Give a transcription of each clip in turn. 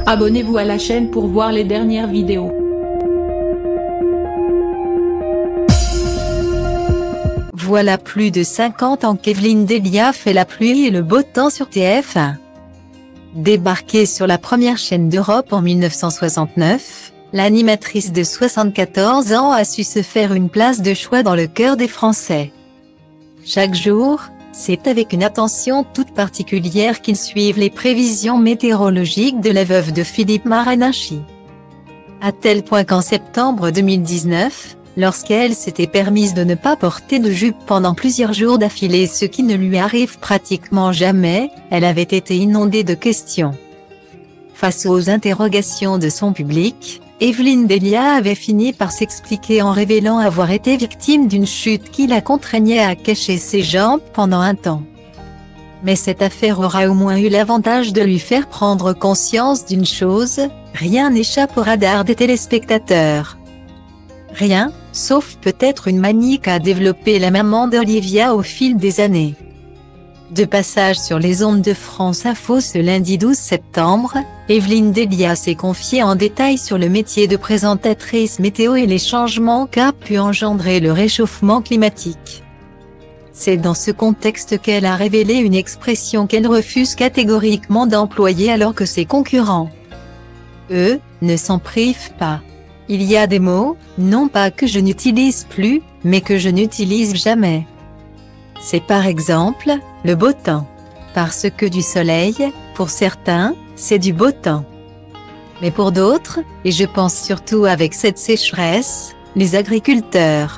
Abonnez-vous à la chaîne pour voir les dernières vidéos. Voilà plus de 50 ans qu'Evelyne Delia fait la pluie et le beau temps sur TF1. Débarquée sur la première chaîne d'Europe en 1969, l'animatrice de 74 ans a su se faire une place de choix dans le cœur des Français. Chaque jour, c'est avec une attention toute particulière qu'ils suivent les prévisions météorologiques de la veuve de Philippe Maranacci. À tel point qu'en septembre 2019, lorsqu'elle s'était permise de ne pas porter de jupe pendant plusieurs jours d'affilée, ce qui ne lui arrive pratiquement jamais, elle avait été inondée de questions. Face aux interrogations de son public, Evelyne Delia avait fini par s'expliquer en révélant avoir été victime d'une chute qui la contraignait à cacher ses jambes pendant un temps. Mais cette affaire aura au moins eu l'avantage de lui faire prendre conscience d'une chose: rien n'échappe au radar des téléspectateurs. Rien, sauf peut-être une manie qu'a développée la maman d'Olivia au fil des années. De passage sur les ondes de France Info ce lundi 12 septembre, Evelyne Delia s'est confiée en détail sur le métier de présentatrice météo et les changements qu'a pu engendrer le réchauffement climatique. C'est dans ce contexte qu'elle a révélé une expression qu'elle refuse catégoriquement d'employer alors que ses concurrents, eux, ne s'en privent pas. Il y a des mots, non pas que je n'utilise plus, mais que je n'utilise jamais. C'est par exemple, le beau temps. Parce que du soleil, pour certains, c'est du beau temps. Mais pour d'autres, et je pense surtout avec cette sécheresse, les agriculteurs,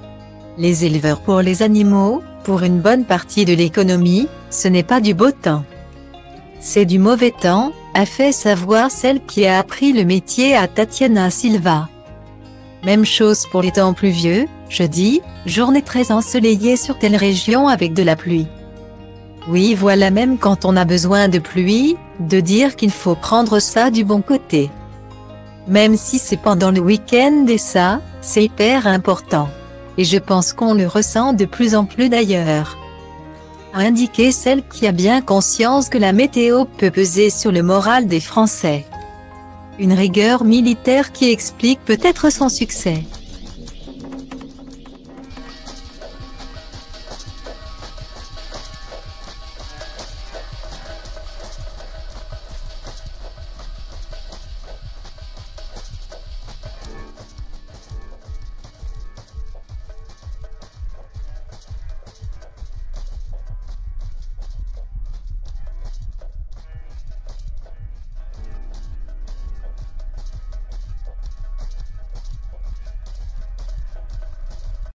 les éleveurs, pour les animaux, pour une bonne partie de l'économie, ce n'est pas du beau temps. C'est du mauvais temps, a fait savoir celle qui a appris le métier à Tatiana Silva. Même chose pour les temps pluvieux, jeudi, journée très ensoleillée sur telle région avec de la pluie. Oui, voilà, même quand on a besoin de pluie, de dire qu'il faut prendre ça du bon côté. Même si c'est pendant le week-end, et ça, c'est hyper important. Et je pense qu'on le ressent de plus en plus d'ailleurs. A indiqué celle qui a bien conscience que la météo peut peser sur le moral des Français. Une rigueur militaire qui explique peut-être son succès.